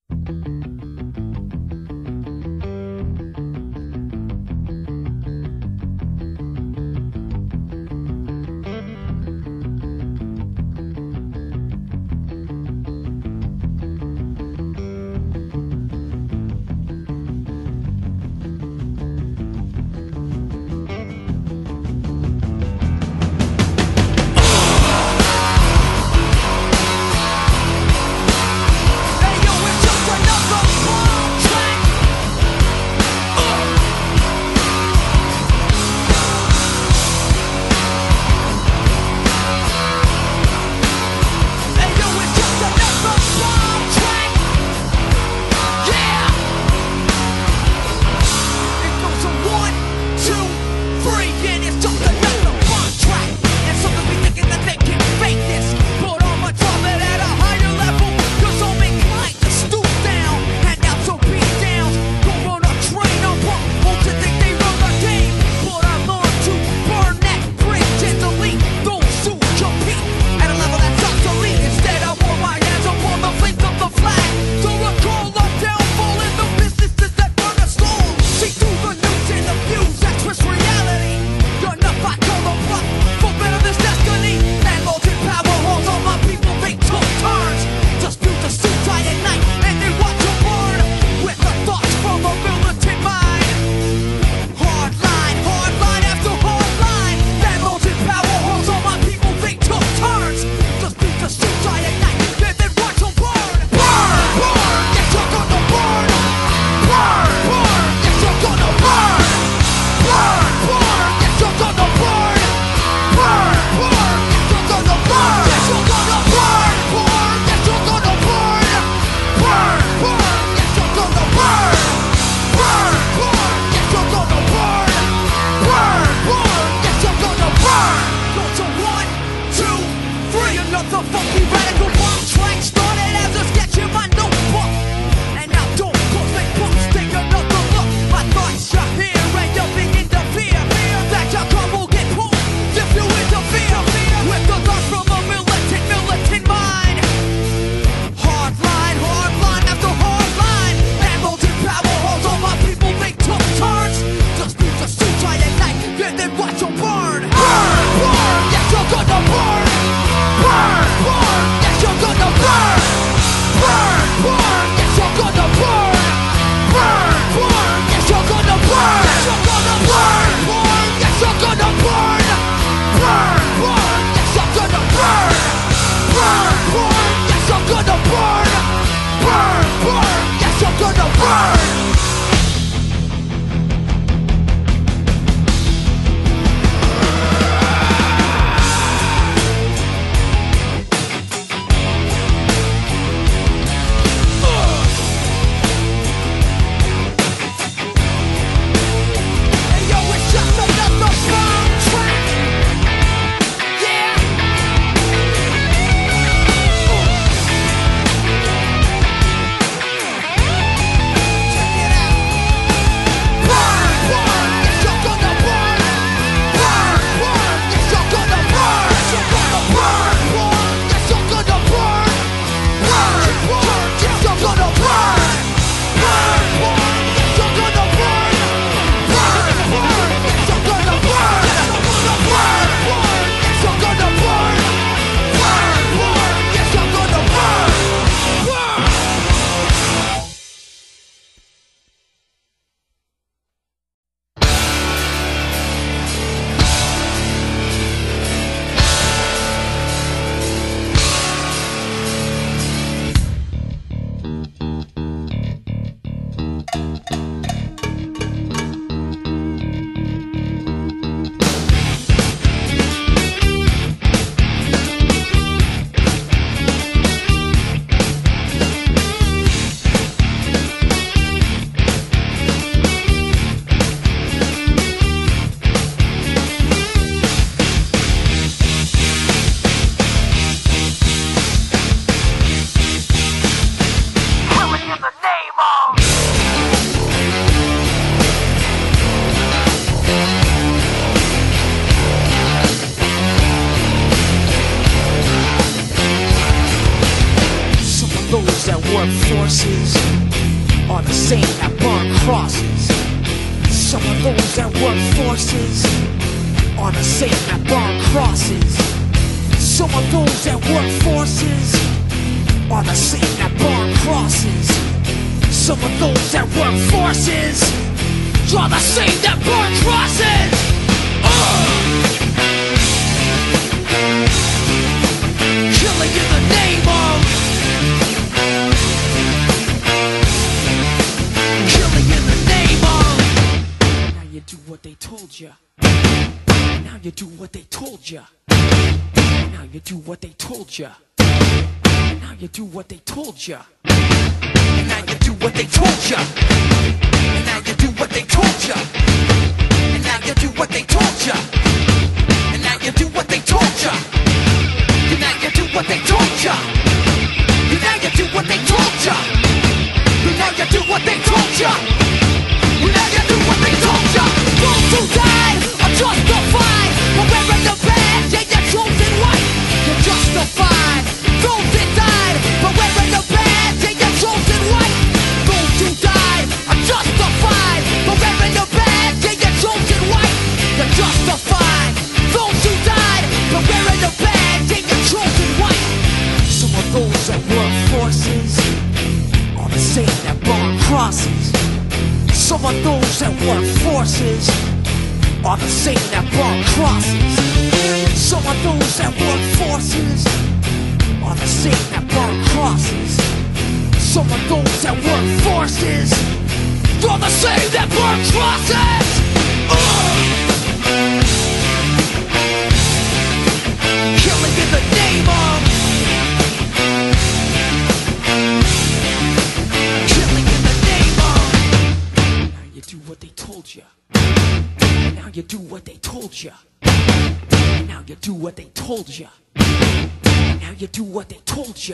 Hey yo, it's just another forces are the same that burn crosses. Some of those that work forces are the same that burn crosses. Some of those that work forces are the same that burn crosses. Some of those that work forces are the same that burn crosses. Killing in the name of, killing in the name of. Now you do what they told ya. Now you do what they told ya. Now you do what they told ya. Now you do what they told ya. And now you do what they told ya. And now you do what they told ya. And now you do what they told ya. And now you do what they told ya. And now you do what they told ya. And now you do what they told ya. And now you do what they told ya. And now you do what they told ya. Those who died are justified for wearing the badge and you're chosen white. You're justified. Those that died for wearing the badge and you're chosen white. Those who died are justified for wearing the badge and you're chosen white. You're justified. Those who died for wearing the badge and you're chosen white. Some of those that work forces are the same that burn crosses. Some of those that work forces are the same that burn crosses. Some of those that work forces are the same that burn crosses. Some of those that work forces are the same that burn crosses. Killing in the name of, killing in the name of. Now you do what they told ya. Now you do what they told ya. Now you do what they told ya. Now you do what they told ya.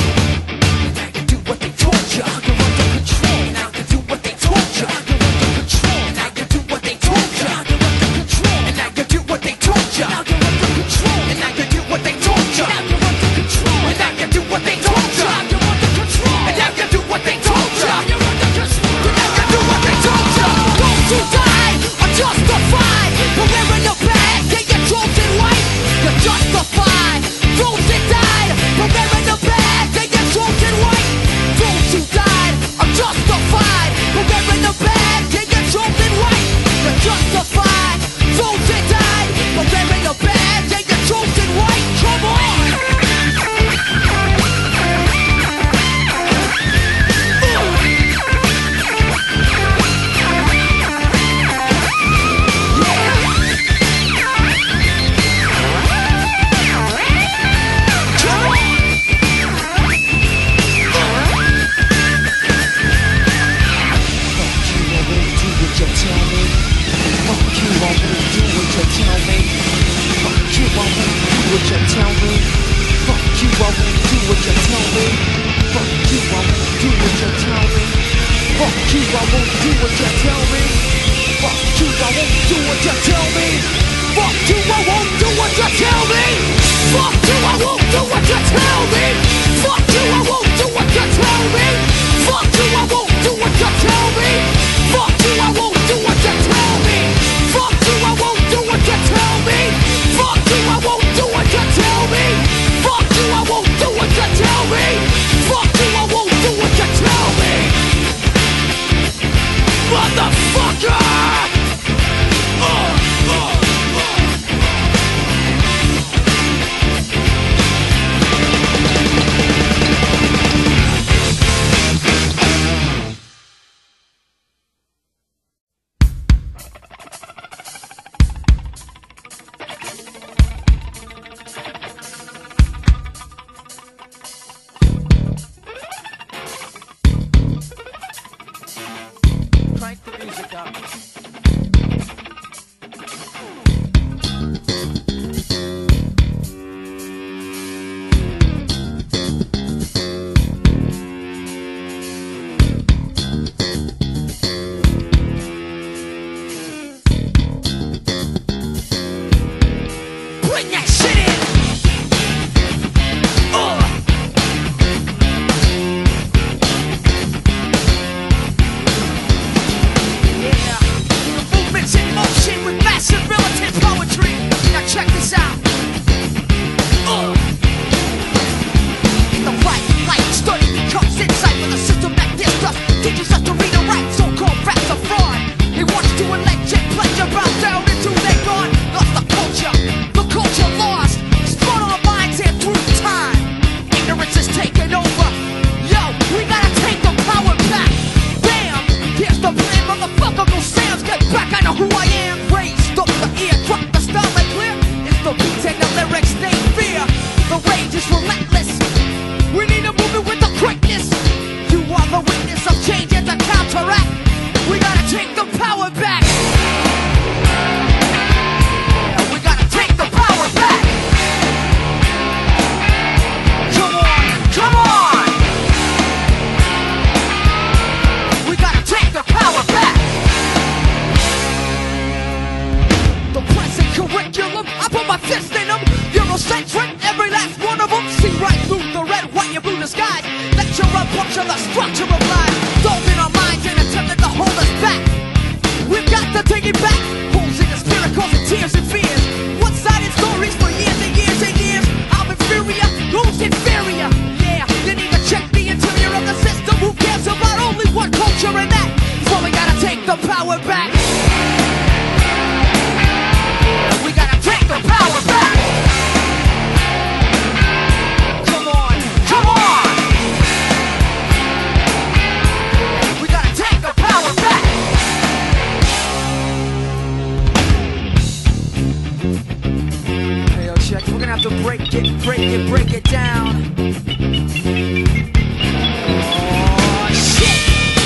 Now you do what they told ya. You're under control. Now you do what they told ya. You're under control. Now you do what they told ya. You're under control. And now you do what they told ya. Now you're under control. And now you do what they told ya. Now you're under control. And now you do what they told ya. You're under control. And now you do what they told ya. You're under control. And now you do what they told ya. Those who died are justified for wearing the badge and you're chosen white. You're justified. Those that died for wearing the badge and you're chosen white. Those who died are justified for wearing the badge and you're chosen white. You're justified. Those that died for wearing the badge and you're chosen white. Come on! Crank the music up. take the power back. Yeah, we gotta take the power back. Come on, come on. We gotta take the power back. The present curriculum, I put my fist in them. Eurocentric, every last one of them. See right through the red, white, and blue disguise. Lecture a bunch of the structure of life. Dove in our minds and attempted to hold us back. We've got to take it back. Holes in the spirit causing tears and fears. One-sided stories for years and years and years. I'm inferior, who's inferior? Yeah, didn't even check the interior of the system. Who cares about only one culture and that? So we gotta take the power back. Yeah, we gotta take the power back. Come on, come on. We gotta take the power back. Hey, yo, check. We're gonna have to break it down. Oh, shit.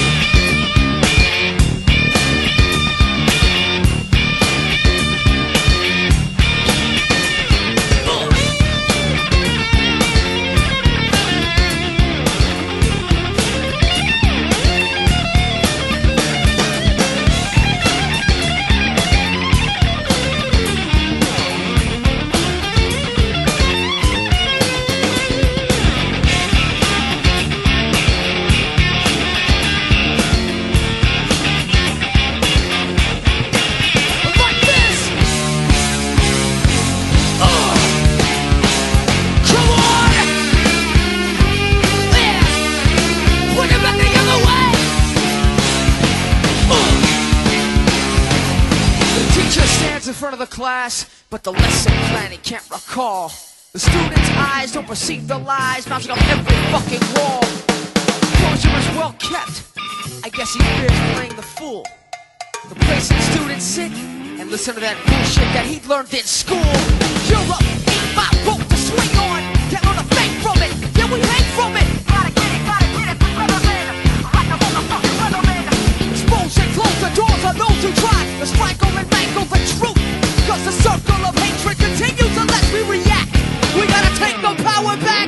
In front of the class, but the lesson plan he can't recall. The students' eyes don't perceive the lies mounting on every fucking wall. Closure is well kept. I guess he fears playing the fool. The place the students sit and listen to that bullshit that he learned in school. Europe ain't my rope to swing on. Can't learn a thing from it. Yeah, we hang from it. Gotta get it, the weatherman. Like a motherfucking weatherman. Expose and close the doors on those who try to strangle and mangle the truth. Cause the circle of hatred continues unless we react. We gotta take the power back.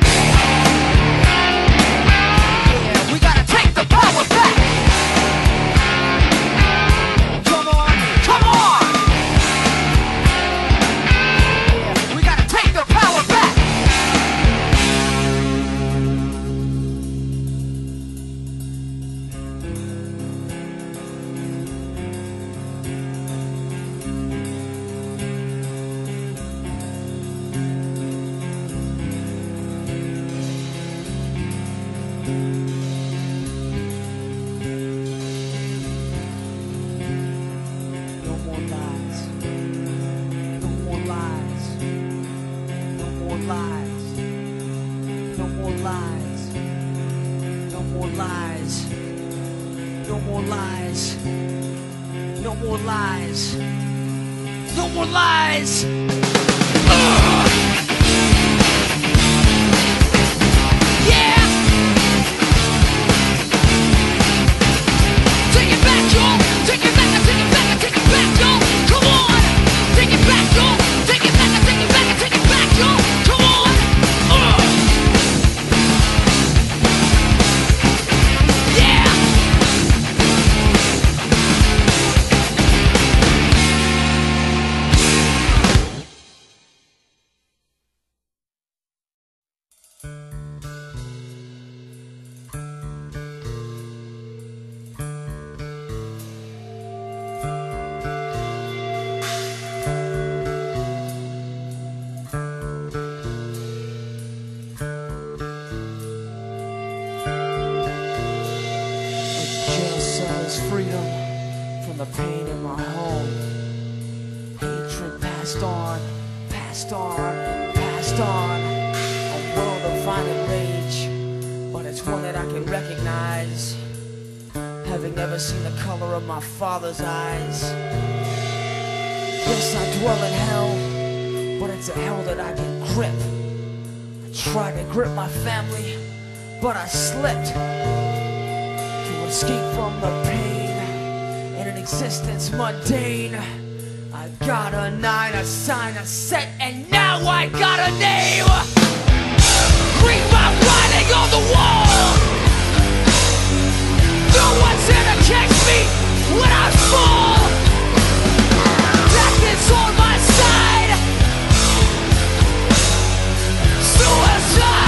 Yeah, we gotta take the power back. Come on, come on. Yeah, we gotta take the power back. No more lies. No more lies. Yeah. Take it back, y'all. Take it back, take it back, take it back, y'all. Come on. Take it back, y'all. Take it back, take it back, take it back, y'all. Come on. Yeah. Freedom from the pain in my home. Hatred passed on, passed on, passed on. A world of violent rage, but it's one that I can recognize, having never seen the color of my father's eyes. Yes, I dwell in hell, but it's a hell that I can grip. I tried to grip my family, but I slipped. To escape from the pain and an existence mundane. I got a 9, a sign, a set, and now I got a name. Read my writing on the wall. No one's here to catch me when I fall. Death is on my side. Suicide.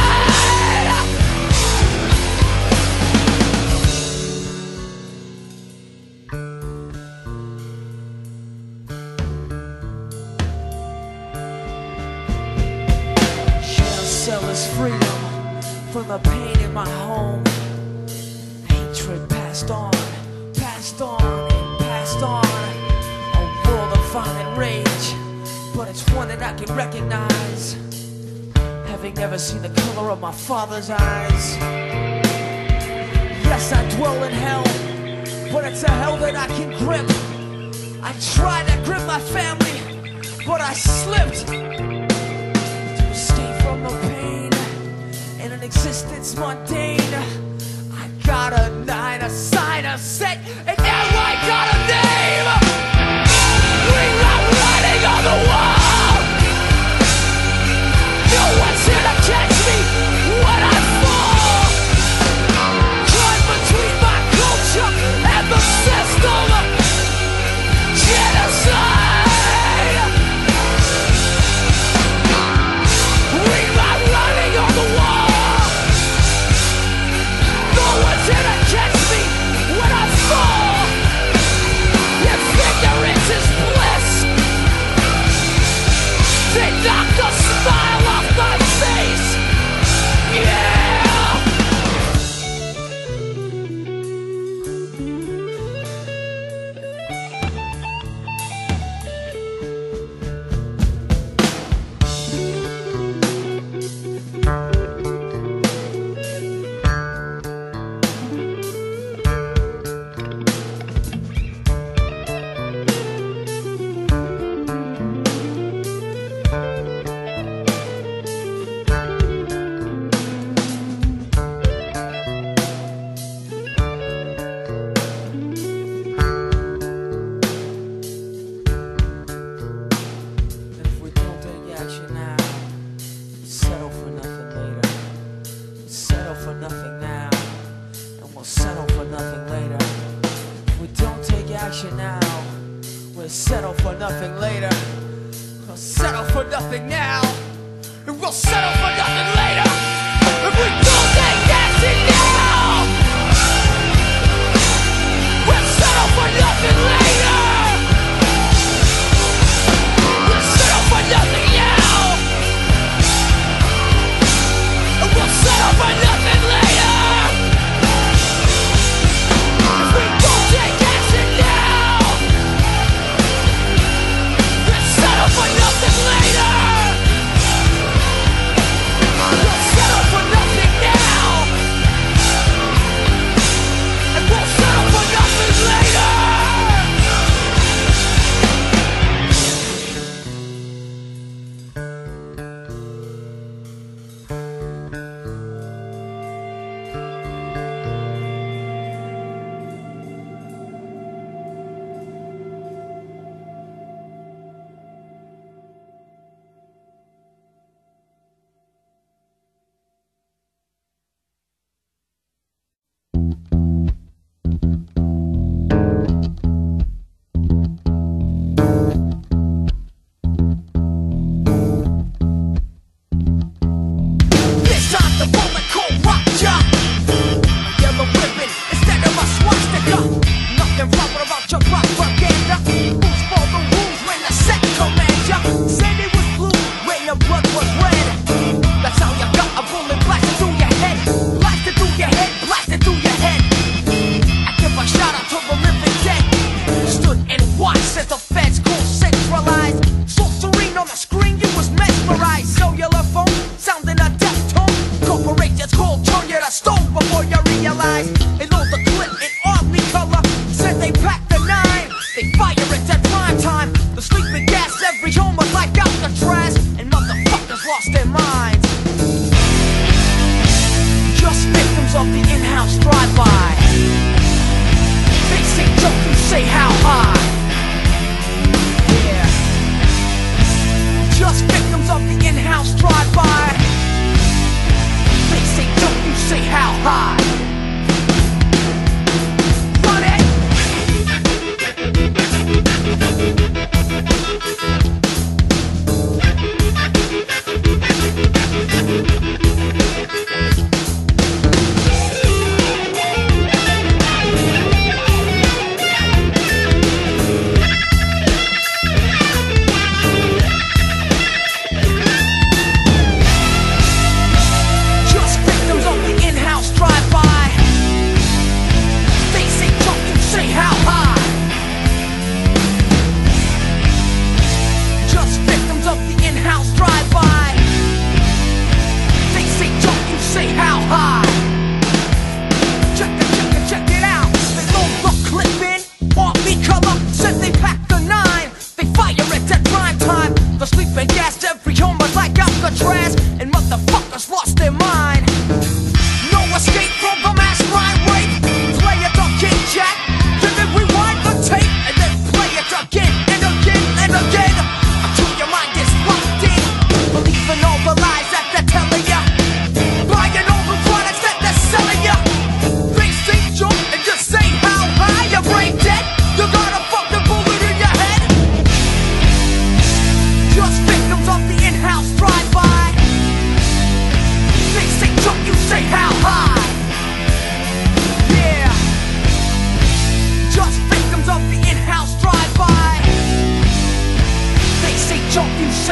Sell his freedom from the pain in my home. Hatred passed on, and passed on. A world of violent rage, but it's one that I can recognize, having never seen the color of my father's eyes. Yes, I dwell in hell, but it's a hell that I can grip. I tried to grip my family, but I slipped. From the pain in an existence mundane. I got a 9, a sign, a set, and now I got a name. Read my writing on the wall. No one's here to catch me when I fall. Caught between my culture and the system. Genocide. On the wall. No one's here to catch me when I fall. If ignorance is bliss, they knock the smile off my face. Yeah.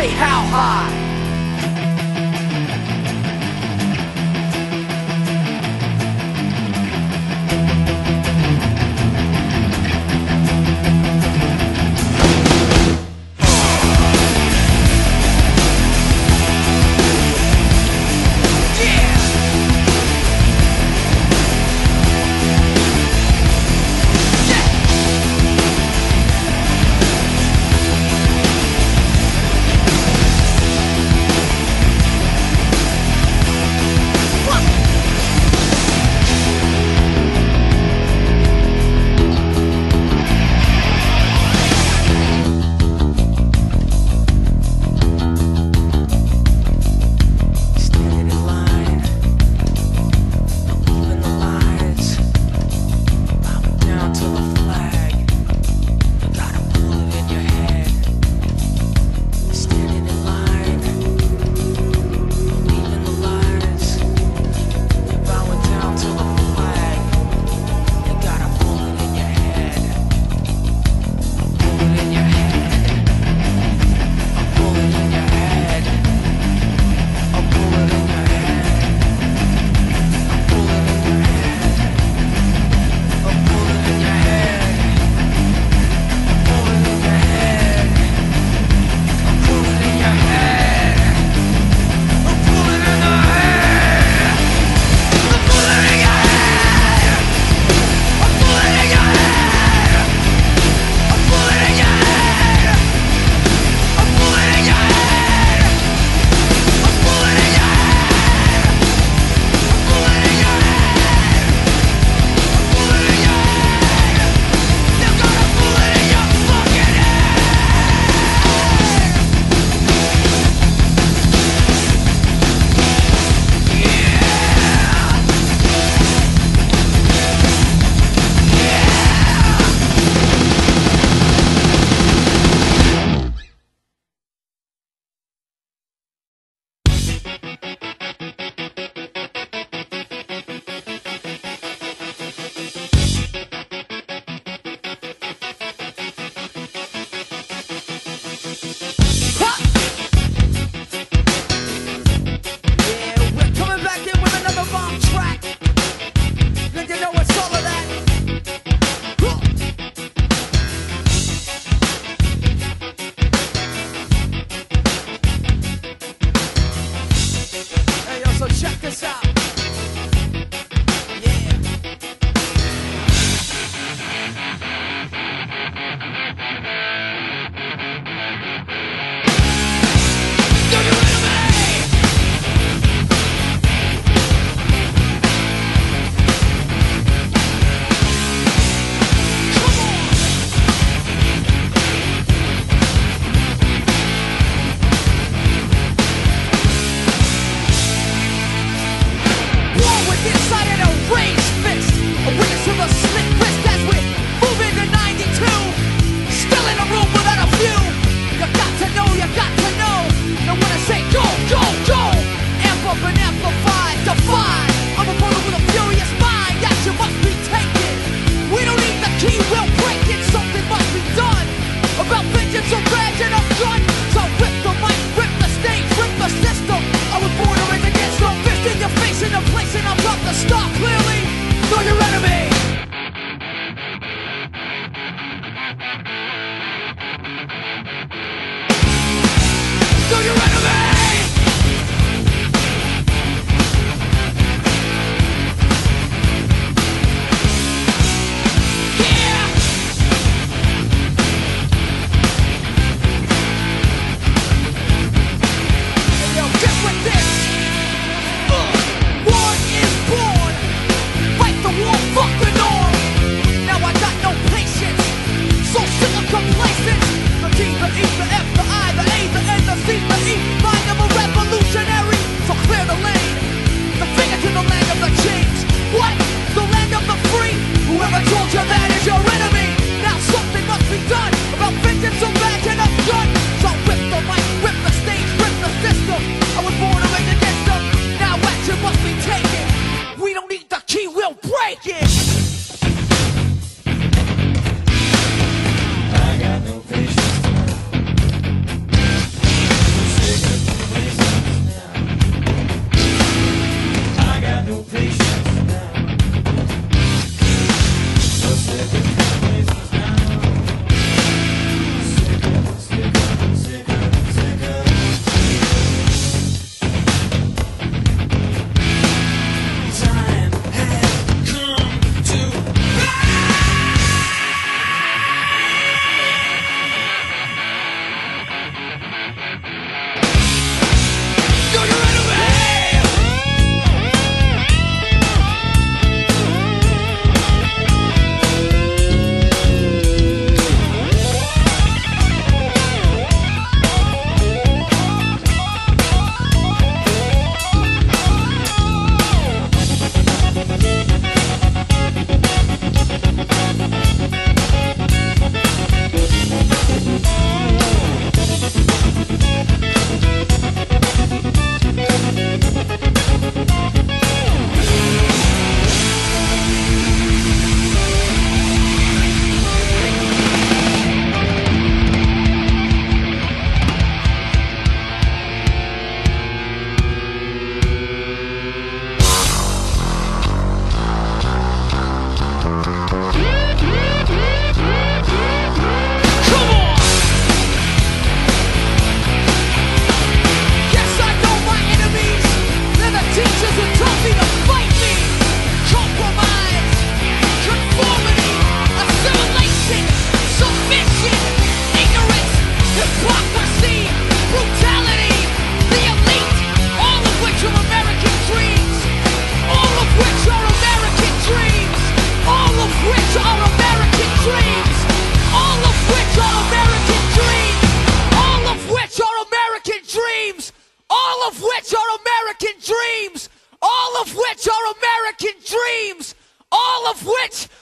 say how high.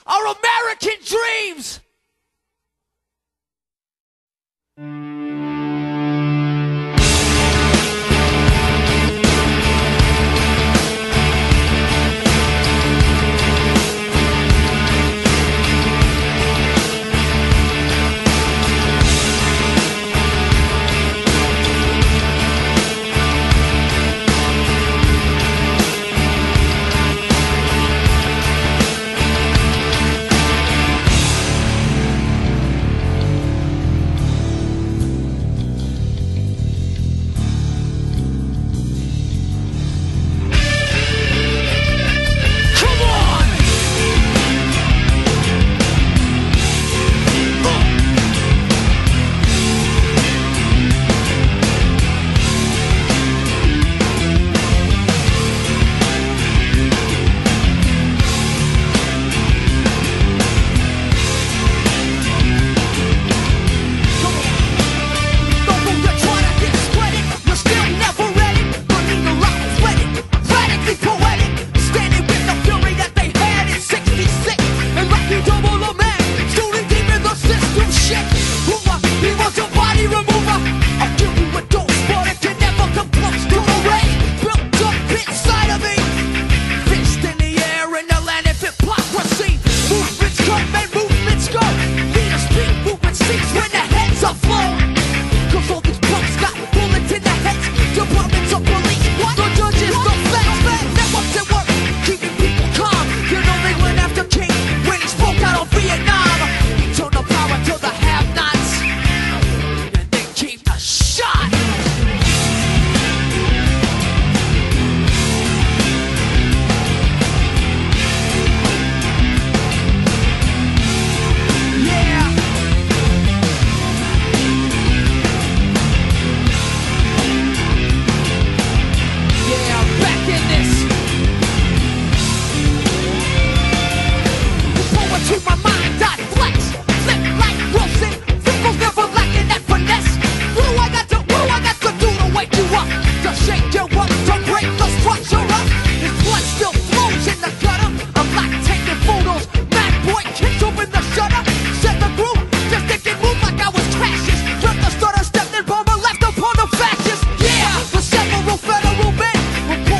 our American dreams.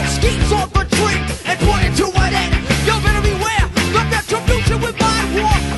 War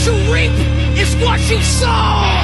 you reap is what you sow.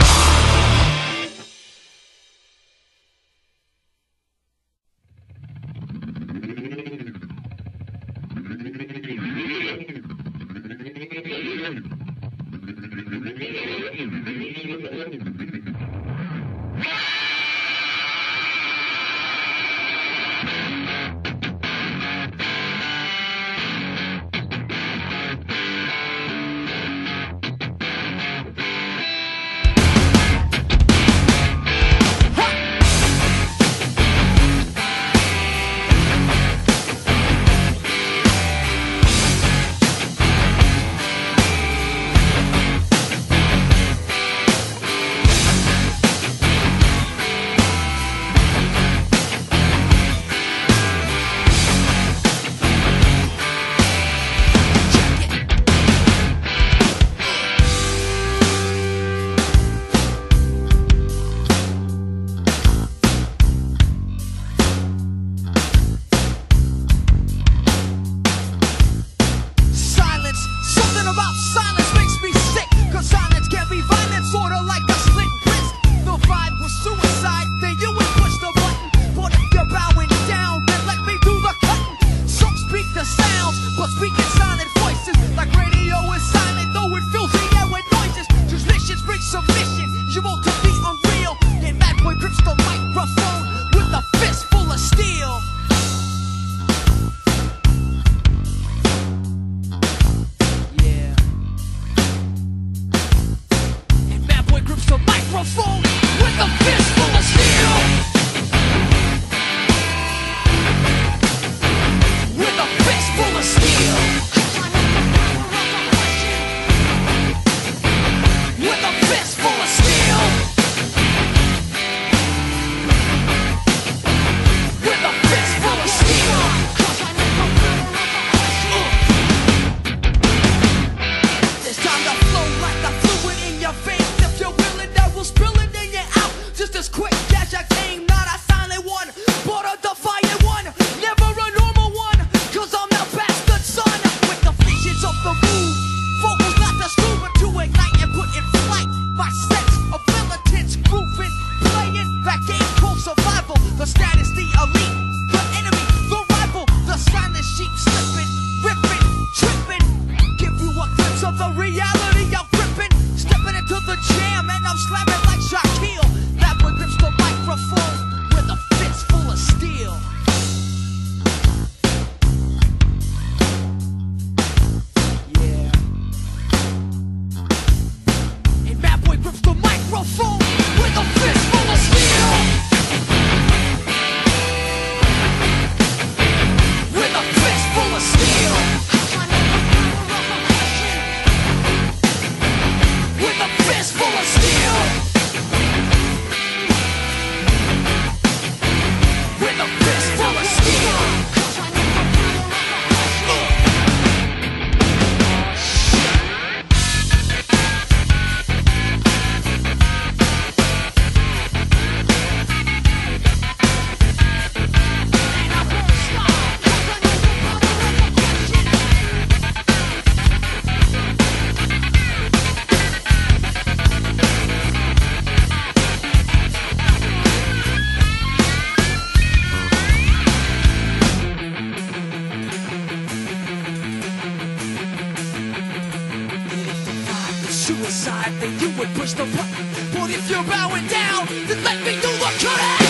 Suicide, then you would push the button. But if you're bowing down, then let me do the cutting.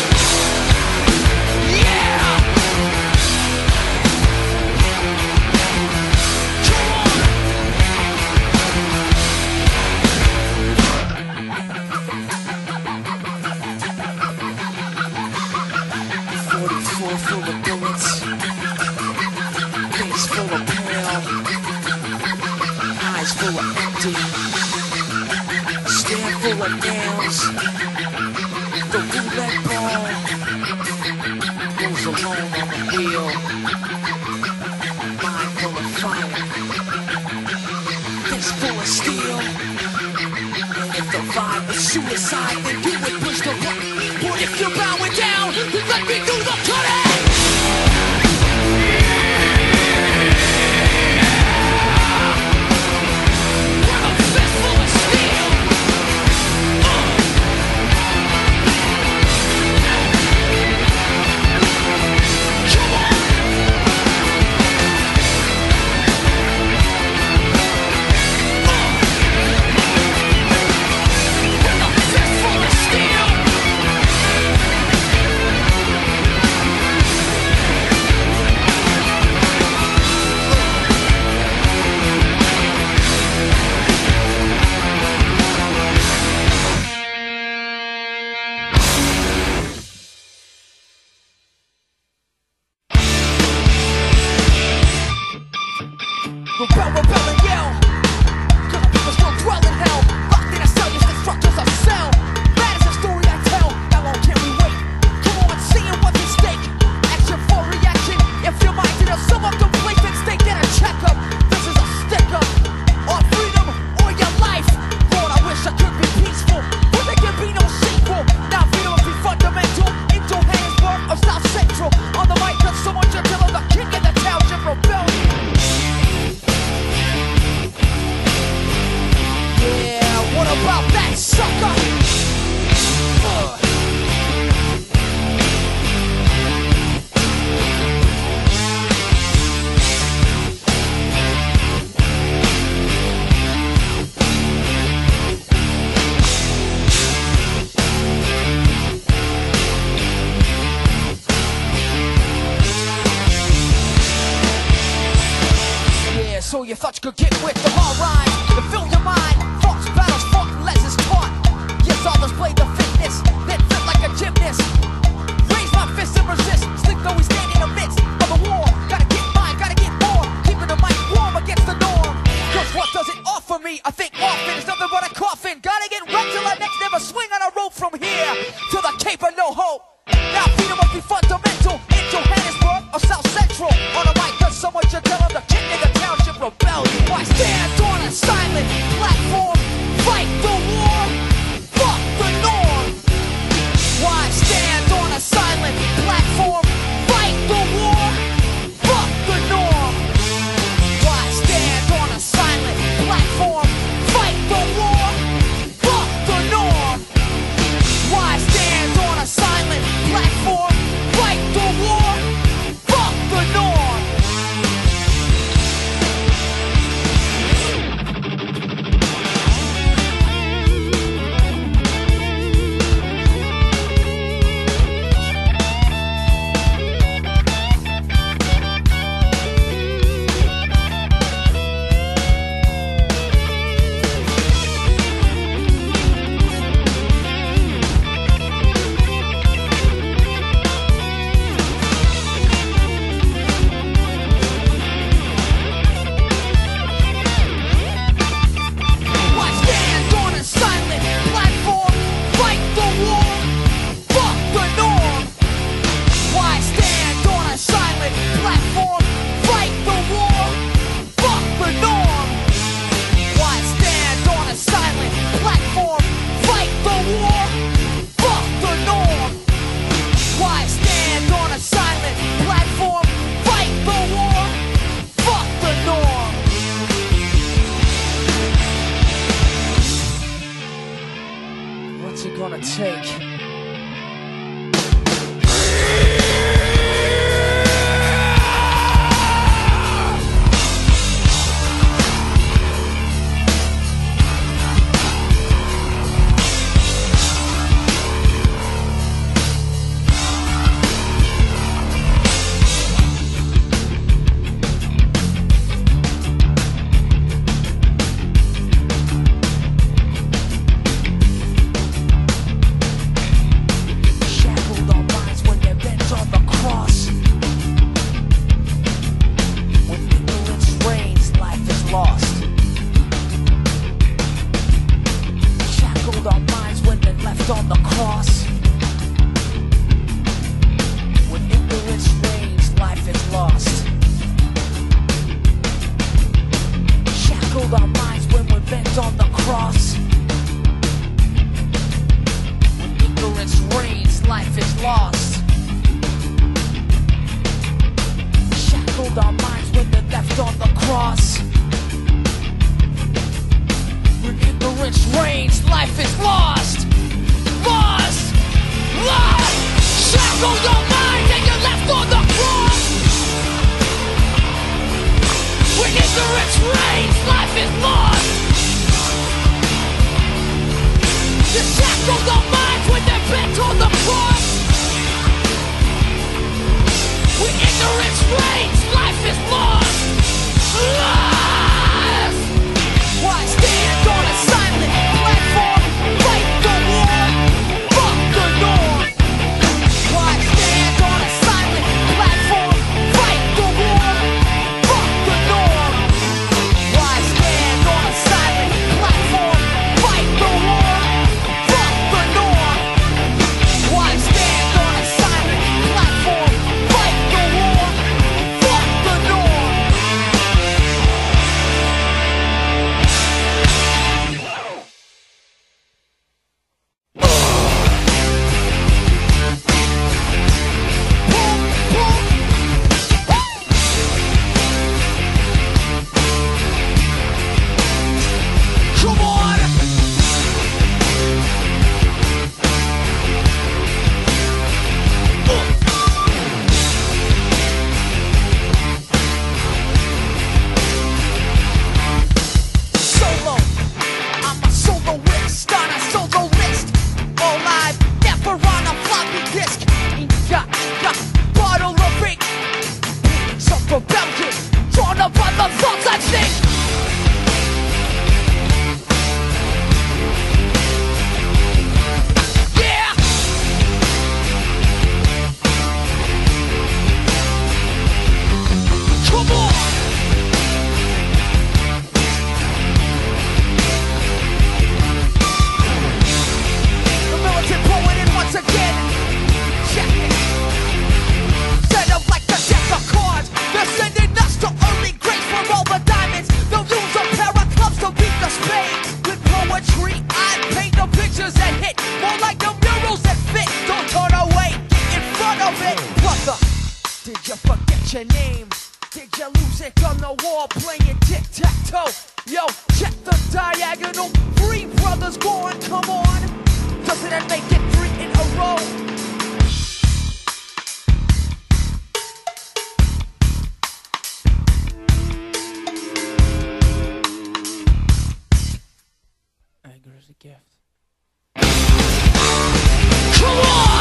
Yeah! Come on! 44 full of bullets, face full of pale, eyes full of empty, stand full of nails. The roulette ball goes alone on the wheel. Mind full of fire, fist full of steel. And if the vibe was suicide, then you would push the button. But if you're bowing down, then let me do the cutting. With a fistful me. I think often is nothing but a coffin. Gotta get wrecked till I next never swing on a rope from here to the Cape of No Hope. Now freedom must be fundamental in Johannesburg or South Central. On a mic, cause someone should tell them the king of the Township Rebellion. Why stand on a silent platform? Fight the war, fuck the norm. Why stand on a silent platform? Fight the war, fuck the norm. Why stand on a silent platform? Fight the war, fuck the norm. Why stand on a silent platform? Fight the war, fuck the norm. What's it gonna take? On the cross, when ignorance reigns, life is lost. Shackled our minds when we're bent on the cross. When ignorance reigns, life is lost. Shackled our minds when they're left on the cross. When ignorance reigns, life is lost. Lost! Lost! Shackled your mind and you're left on the cross. When ignorance reigns, life is lost. You shackled your minds when they're bent on the cross. When ignorance reigns, life is lost. Lost! Why stand on a silent platform? Fight the war. Fuck the norm. Why stand on a silent platform? Fight the war. Fuck the norm. Why stand on a silent your name? Did you lose it on the wall playing tic-tac-toe? Yo, check the diagonal. 3 brothers gone, come on. Doesn't that make it 3 in a row? Anger is a gift. Come on!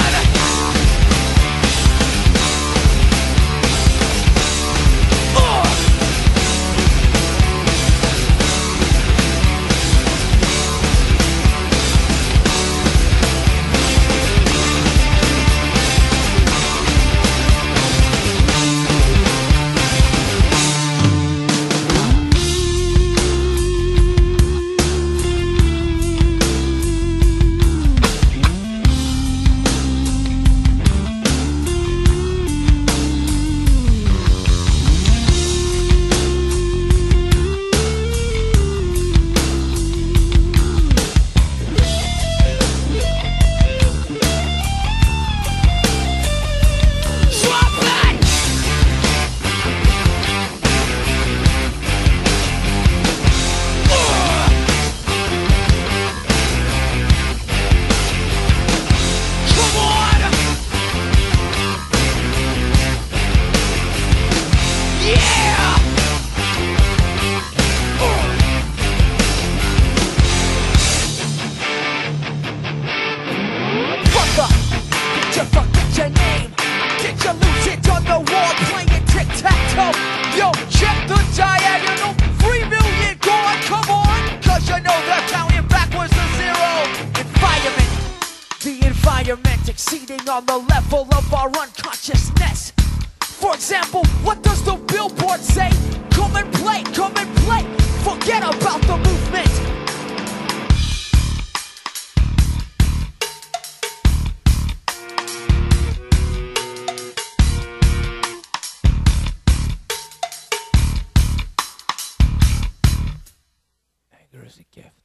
Yo, check the diagonal. 3 million gone, come on. Cause you know they're counting backwards to 0. Environment, the environment exceeding on the level of our unconsciousness. For example, what does the billboard say? Come and play, come and play. Forget about the movement. Anger is a gift.